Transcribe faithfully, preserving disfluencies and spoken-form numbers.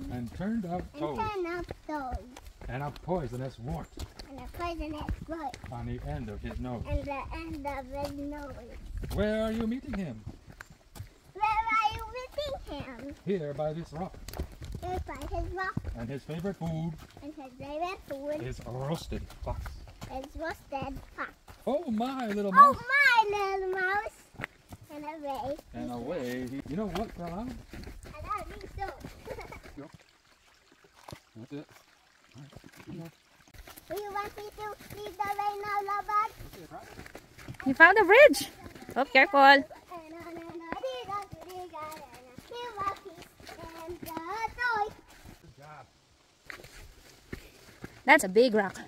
And turned up toes. And turned up toes. And a poisonous wart. And a poisonous wart. On the end of his nose. And the end of his nose. Where are you meeting him? Where are you meeting him? Here by this rock. Here by his rock. And his favorite food. And his favorite food. Is roasted fox. Is roasted fox. Oh my little mouse. Oh my little mouse. And away. And away. He, you know what fell out? And I think so. Yep. That's it. All right. Do you want me to leave the rain now, lovebird? You found the bridge. Oh, careful. That's a big rock.